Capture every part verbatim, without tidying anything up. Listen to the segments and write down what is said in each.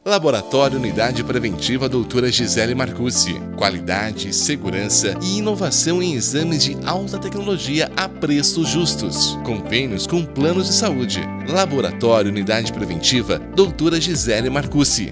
Laboratório Unidade Preventiva Doutora Gisele Marcucci. Qualidade, segurança e inovação em exames de alta tecnologia a preços justos. Convênios com planos de saúde. Laboratório Unidade Preventiva Doutora Gisele Marcucci.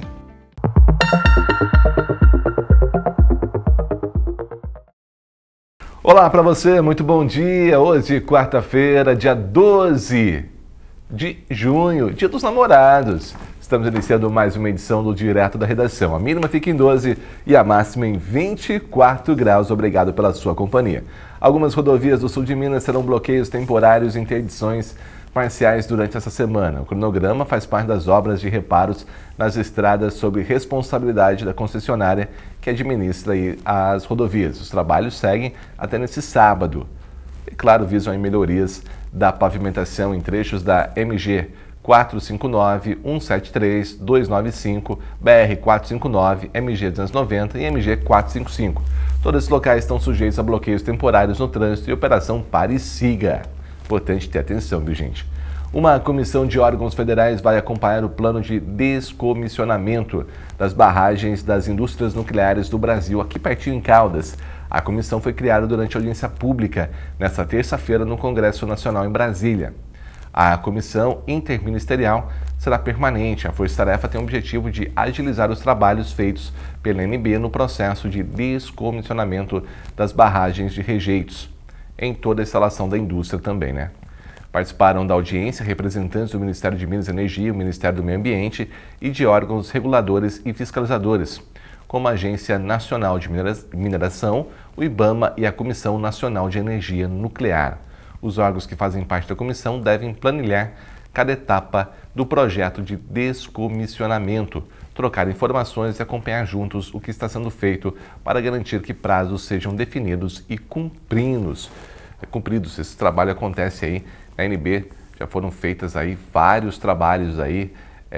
Olá para você, muito bom dia. Hoje, quarta-feira, dia doze de junho, dia dos namorados. Estamos iniciando mais uma edição do Direto da Redação. A mínima fica em doze e a máxima em vinte e quatro graus. Obrigado pela sua companhia. Algumas rodovias do sul de Minas terão bloqueios temporários e interdições parciais durante essa semana. O cronograma faz parte das obras de reparos nas estradas sob responsabilidade da concessionária que administra aí as rodovias. Os trabalhos seguem até nesse sábado. E, claro, visam aí melhorias da pavimentação em trechos da M G quatrocentos e cinquenta e nove, cento e setenta e três, duzentos e noventa e cinco, B R quatrocentos e cinquenta e nove, M G duzentos e noventa e M G quatrocentos e cinquenta e cinco. Todos esses locais estão sujeitos a bloqueios temporários no trânsito e operação Pare e Siga. Importante ter atenção, viu, gente? Uma comissão de órgãos federais vai acompanhar o plano de descomissionamento das barragens das indústrias nucleares do Brasil, aqui pertinho em Caldas. A comissão foi criada durante a audiência pública nesta terça-feira no Congresso Nacional em Brasília. A comissão interministerial será permanente. A força-tarefa tem o objetivo de agilizar os trabalhos feitos pela A N B no processo de descomissionamento das barragens de rejeitos, em toda a instalação da indústria também, né? Participaram da audiência representantes do Ministério de Minas e Energia, o Ministério do Meio Ambiente e de órgãos reguladores e fiscalizadores, como a Agência Nacional de Mineração, o IBAMA e a Comissão Nacional de Energia Nuclear. Os órgãos que fazem parte da comissão devem planilhar cada etapa do projeto de descomissionamento, trocar informações e acompanhar juntos o que está sendo feito para garantir que prazos sejam definidos e cumpridos. cumpridos. Esse trabalho acontece aí na A N B, já foram feitos aí vários trabalhos aí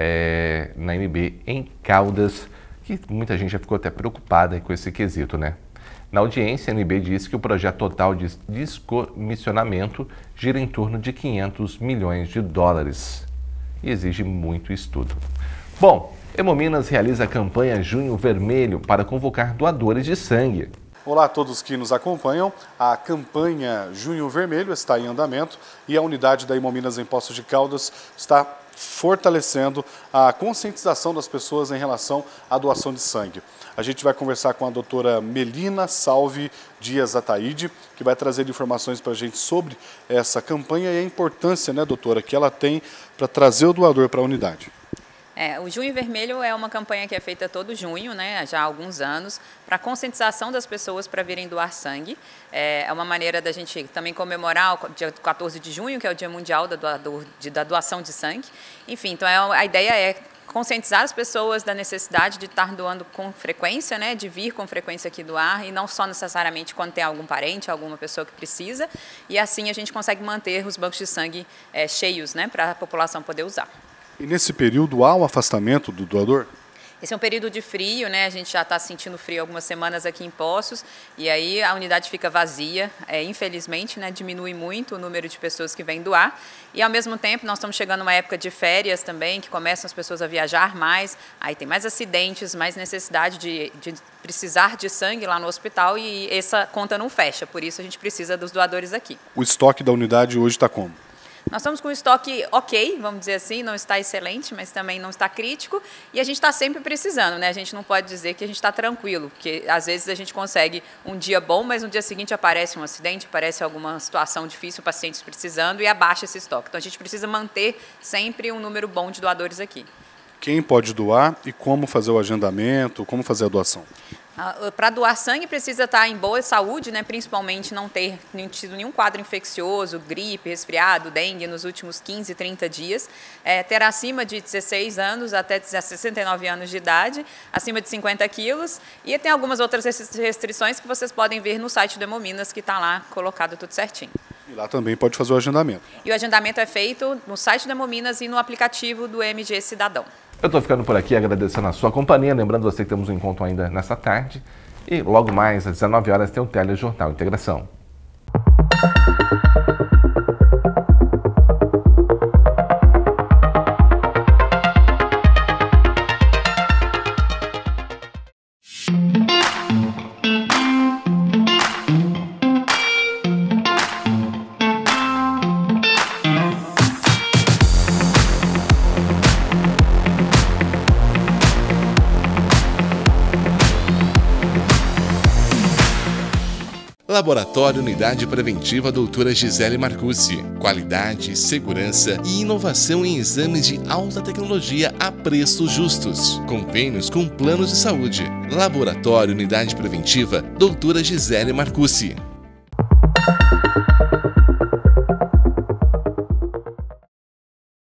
é, na A N B em Caldas, que muita gente já ficou até preocupada aí com esse quesito, né? Na audiência, a A N B disse que o projeto total de descomissionamento gira em torno de quinhentos milhões de dólares e exige muito estudo. Bom, Hemominas realiza a campanha Junho Vermelho para convocar doadores de sangue. Olá a todos que nos acompanham. A campanha Junho Vermelho está em andamento e a unidade da Hemominas em Poços de Caldas está fortalecendo a conscientização das pessoas em relação à doação de sangue. A gente vai conversar com a doutora Melina Salve Dias Ataíde, que vai trazer informações para a gente sobre essa campanha e a importância, né, doutora, que ela tem para trazer o doador para a unidade. É, o Junho Vermelho é uma campanha que é feita todo junho, né, já há alguns anos, para conscientização das pessoas para virem doar sangue. É, é uma maneira da gente também comemorar o dia quatorze de junho, que é o Dia Mundial da, doador, de, da Doação de Sangue. Enfim, então é, a ideia é conscientizar as pessoas da necessidade de estar doando com frequência, né, de vir com frequência aqui doar, e não só necessariamente quando tem algum parente, alguma pessoa que precisa, e assim a gente consegue manter os bancos de sangue é, cheios, né, para a população poder usar. E nesse período há um afastamento do doador? Esse é um período de frio, né? A gente já está sentindo frio algumas semanas aqui em Poços e aí a unidade fica vazia. É, infelizmente, né, diminui muito o número de pessoas que vêm doar. E ao mesmo tempo nós estamos chegando numa época de férias também, que começam as pessoas a viajar mais, aí tem mais acidentes, mais necessidade de, de precisar de sangue lá no hospital e essa conta não fecha, por isso a gente precisa dos doadores aqui. O estoque da unidade hoje está como? Nós estamos com um estoque ok, vamos dizer assim, não está excelente, mas também não está crítico, e a gente está sempre precisando, né? A gente não pode dizer que a gente está tranquilo, porque às vezes a gente consegue um dia bom, mas no dia seguinte aparece um acidente, aparece alguma situação difícil, pacientes precisando, e abaixa esse estoque. Então a gente precisa manter sempre um número bom de doadores aqui. Quem pode doar e como fazer o agendamento, como fazer a doação? Para doar sangue precisa estar em boa saúde, né? Principalmente não ter tido nenhum quadro infeccioso, gripe, resfriado, dengue nos últimos quinze, trinta dias, é, ter acima de dezesseis anos até sessenta e nove anos de idade, acima de cinquenta quilos, e tem algumas outras restrições que vocês podem ver no site do Hemominas, que está lá colocado tudo certinho. E lá também pode fazer o agendamento. E o agendamento é feito no site do Hemominas e no aplicativo do M G Cidadão. Eu estou ficando por aqui agradecendo a sua companhia, lembrando você que temos um encontro ainda nesta tarde e logo mais às dezenove horas tem o Telejornal Integração. Laboratório Unidade Preventiva Doutora Gisele Marcucci. Qualidade, segurança e inovação em exames de alta tecnologia a preços justos. Convênios com planos de saúde. Laboratório Unidade Preventiva Doutora Gisele Marcucci.